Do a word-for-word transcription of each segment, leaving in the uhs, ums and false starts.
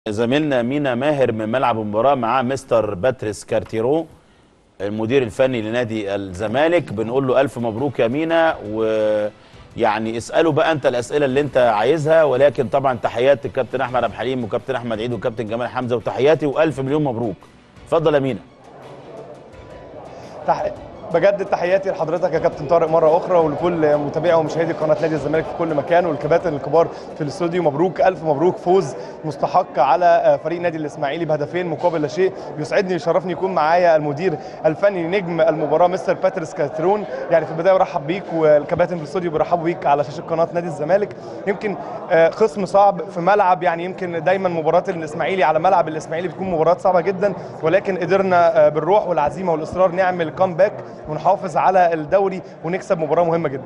زميلنا مينا ماهر من ملعب المباراة مع مستر باتريس كارتيرو المدير الفني لنادي الزمالك. بنقول له ألف مبروك يا مينا، ويعني اسأله بقى أنت الأسئلة اللي أنت عايزها، ولكن طبعا تحيات الكابتن أحمد عبد الحليم وكابتن أحمد عيد وكابتن جمال حمزة وتحياتي وألف مليون مبروك. اتفضل يا مينا. تح... بجد تحياتي لحضرتك يا كابتن طارق مره اخرى، ولكل متابعي ومشاهدي قناه نادي الزمالك في كل مكان، والكباتن الكبار في الاستوديو. مبروك، الف مبروك، فوز مستحق على فريق نادي الاسماعيلي بهدفين مقابل لا شيء. يسعدني ويشرفني يكون معايا المدير الفني نجم المباراه مستر باتريس كارتيرون. يعني في البدايه برحب بيك، والكباتن في الاستوديو بيرحبوا بيك على شاشه قناه نادي الزمالك. يمكن خصم صعب في ملعب، يعني يمكن دايما مباراه الاسماعيلي على ملعب الاسماعيلي بتكون مباراه صعبه جدا، ولكن قدرنا بالروح والعزيمه والاصرار نعمل كامباك ونحافظ على الدوري ونكسب مباراه مهمه جدا.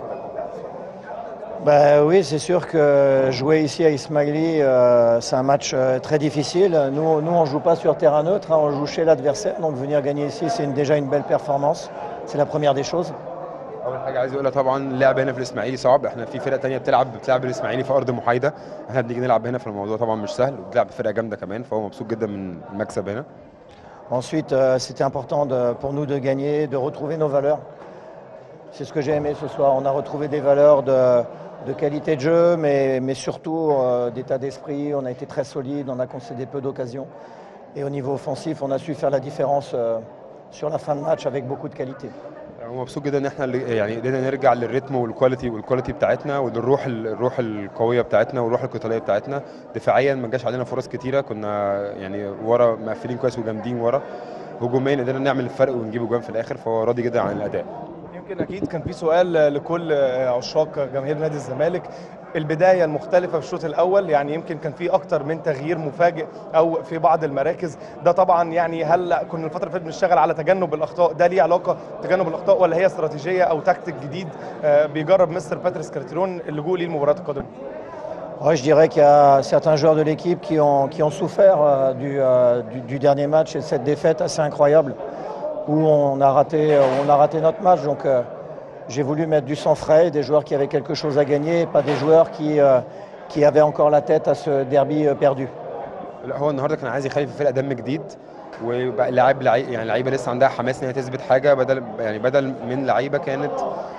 Bah oui, c'est sûr que jouer ici à Ismaili, euh, c'est un match euh, très difficile. Nous, nous on ne joue pas sur terrain neutre, hein, on joue chez l'adversaire. Donc venir gagner ici, c'est une, déjà une belle performance. C'est la première des choses. اول حاجه عايز اقولها طبعا اللعب هنا في الاسماعيلي صعب. احنا في فرق تانية بتلعب بتلعب الاسماعيلي في ارض محايده، احنا بنيجي نلعب هنا في الموضوع طبعا مش سهل، وبنلعب فرقه جامده كمان، فهو مبسوط جدا من المكسب هنا. Ensuite, euh, c'était important de, pour nous de gagner, de retrouver nos valeurs. C'est ce que j'ai aimé ce soir. On a retrouvé des valeurs de, de qualité de jeu, mais, mais surtout euh, d'état d'esprit. On a été très solide, on a concédé peu d'occasions. Et au niveau offensif, on a su faire la différence euh, sur la fin de match avec beaucoup de qualité. ومبسوط جدا ان احنا اللي يعني قدرنا نرجع للريتم والكواليتي والكواليتي بتاعتنا وللروح الروح القويه بتاعتنا والروح القتاليه بتاعتنا. دفاعيا ما جاش علينا فرص كتيره، كنا يعني ورا مقفلين كويس وجامدين ورا. هجوميا قدرنا نعمل الفرق ونجيب جوان في الاخر، فهو راضي جدا عن الاداء. يمكن اكيد كان في سؤال لكل عشاق جماهير نادي الزمالك، البدايه المختلفه في الشوط الاول، يعني يمكن كان في اكتر من تغيير مفاجئ او في بعض المراكز. ده طبعا يعني هل كنا الفتره اللي فاتت بنشتغل على تجنب الاخطاء؟ ده ليه علاقه تجنب الاخطاء، ولا هي استراتيجيه او تكتيك جديد بيجرب مستر باتريس كارتيرون اللجوء ليه المباراه القادمه؟ Ouais, je dirais qu'il y a certains joueurs de l'équipe qui ont, qui ont souffert euh, du, euh, du, du dernier match et de cette défaite assez incroyable où on a raté, on a raté notre match. Donc euh, j'ai voulu mettre du sang frais, des joueurs qui avaient quelque chose à gagner, pas des joueurs qui, euh, qui avaient encore la tête à ce derby euh, perdu. لا هو النهارده كان عايز يخلي في الفرقه دم جديد، وبقى اللاعب يعني اللعيبه لسه عندها حماس ان هي تثبت حاجه، بدل يعني بدل من لعيبه كانت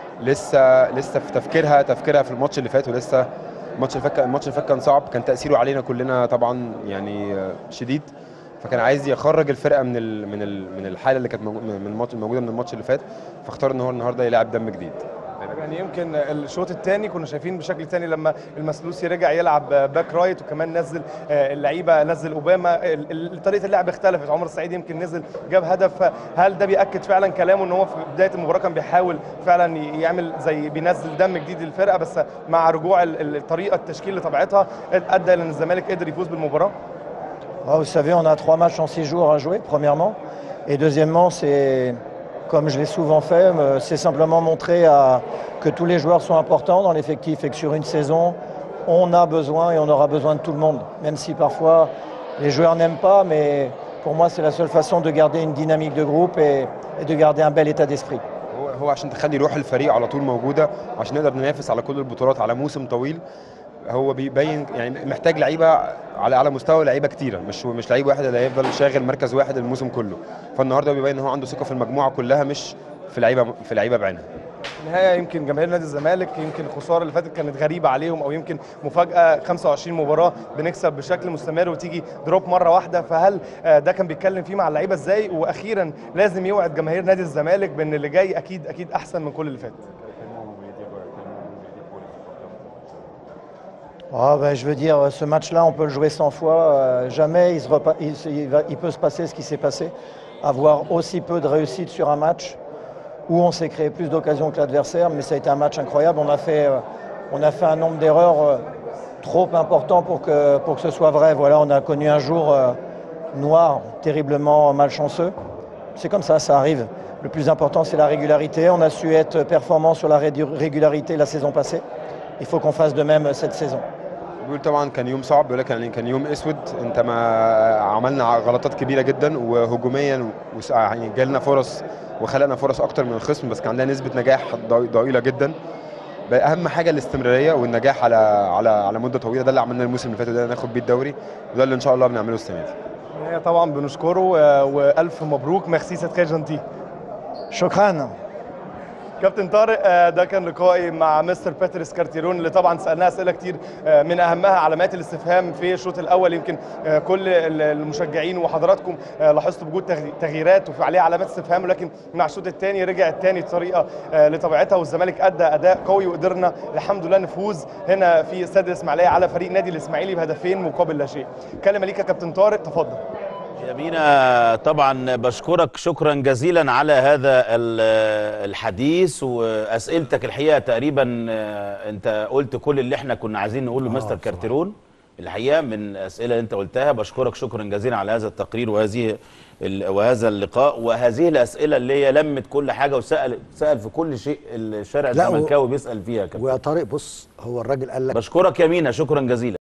لسه لسه في تفكيرها تفكيرها في الماتش اللي فات، ولسه الماتش اللي فات الماتش اللي فات كان صعب، كان تاثيره علينا كلنا طبعا يعني شديد. فكان عايز يخرج الفرقه من ال من ال من الحاله اللي كانت من الماتش الموجوده من الماتش اللي فات، فاختار ان هو النهارده يلعب دم جديد. يعني يمكن الشوط الثاني كنا شايفين بشكل ثاني لما المسلوسي رجع يلعب باك رايت، وكمان نزل اللعيبه، نزل اوباما، طريقه اللعب اختلفت. عمر السعيد يمكن نزل جاب هدف. هل ده بياكد فعلا كلامه ان هو في بدايه المباراه كان بيحاول فعلا يعمل زي بينزل دم جديد للفرقه، بس مع رجوع الطريقه التشكيل لطبيعتها ادى الى ان الزمالك قدر يفوز بالمباراه؟ Vous savez, on a trois matchs en six jours à jouer, premièrement. Et deuxièmement, c'est, comme je l'ai souvent fait, c'est simplement montrer à, que tous les joueurs sont importants dans l'effectif et que sur une saison, on a besoin et on aura besoin de tout le monde. Même si parfois les joueurs n'aiment pas, mais pour moi, c'est la seule façon de garder une dynamique de groupe et, et de garder un bel état d'esprit. هو عشان تخلي روح الفريق على طول موجوده، عشان نقدر ننافس على كل البطولات على موسم طويل. هو بيبين يعني محتاج لعيبه على على مستوى لعيبه كتيره، مش مش لعيب واحد اللي هيفضل شاغل مركز واحد الموسم كله. فالنهارده بيبين ان هو عنده ثقه في المجموعه كلها، مش في لعيبه في لعيبه بعينها. النهايه يمكن جماهير نادي الزمالك يمكن الخساره اللي فاتت كانت غريبه عليهم، او يمكن مفاجاه خمسة وعشرين مباراه بنكسب بشكل مستمر وتيجي دروب مره واحده. فهل ده كان بيتكلم فيه مع اللعيبه ازاي؟ واخيرا لازم يوعد جماهير نادي الزمالك بان اللي جاي اكيد اكيد احسن من كل اللي فات. Oh, ben, je veux dire, ce match-là, on peut le jouer cent fois. Euh, jamais il, se repa il, se, il, va, il peut se passer ce qui s'est passé. Avoir aussi peu de réussite sur un match où on s'est créé plus d'occasions que l'adversaire, mais ça a été un match incroyable. On a fait, euh, on a fait un nombre d'erreurs euh, trop important pour que, pour que ce soit vrai. Voilà, on a connu un jour euh, noir, terriblement malchanceux. C'est comme ça, ça arrive. Le plus important, c'est la régularité. On a su être performant sur la régularité la saison passée. Il faut qu'on fasse de même cette saison. بيقول طبعا كان يوم صعب، بيقول لك يعني كان يوم اسود، انت ما عملنا غلطات كبيره جدا وهجوميا جالنا فرص وخلقنا فرص اكتر من الخصم، بس كان عندنا نسبه نجاح ضئيله جدا. بقى اهم حاجه الاستمراريه والنجاح على على على مده طويله. ده اللي عملناه الموسم اللي فات، وده ناخد بيه الدوري، وده اللي ان شاء الله بنعمله السنه دي. طبعا بنشكره آه، والف مبروك. ميرسي سي تري جنتي. شكرا. كابتن طارق، آه، ده كان لقائي مع مستر باتريس كارتيرون اللي طبعا سالناه اسئله كتير، آه، من اهمها علامات الاستفهام في الشوط الاول. يمكن آه، كل المشجعين وحضراتكم آه، لاحظتوا وجود تغي- تغييرات وفي عليها علامات استفهام، ولكن مع الشوط الثاني رجع الثاني بطريقه آه، لطبيعتها، والزمالك ادى اداء قوي وقدرنا الحمد لله نفوز هنا في استاد الاسماعيليه على فريق نادي الاسماعيلي بهدفين مقابل لا شيء. كلمه ليك يا كابتن طارق، تفضل. يا مينا، طبعا بشكرك شكرا جزيلا على هذا ال- الحديث واسئلتك. الحقيقه تقريبا آه، انت قلت كل اللي احنا كنا عايزين نقوله لمستر كارتيرون الحقيقه من الاسئله اللي انت قلتها. بشكرك شكرا جزيلا على هذا التقرير وهذه ال- وهذا اللقاء وهذه الاسئله اللي هي لمت كل حاجه، وسال سال في كل شيء الشارع لا، و- الزملكاوي بيسال فيها. كابتن ويا طارق بص، هو الراجل قال لك بشكرك يا مينا، شكرا جزيلا.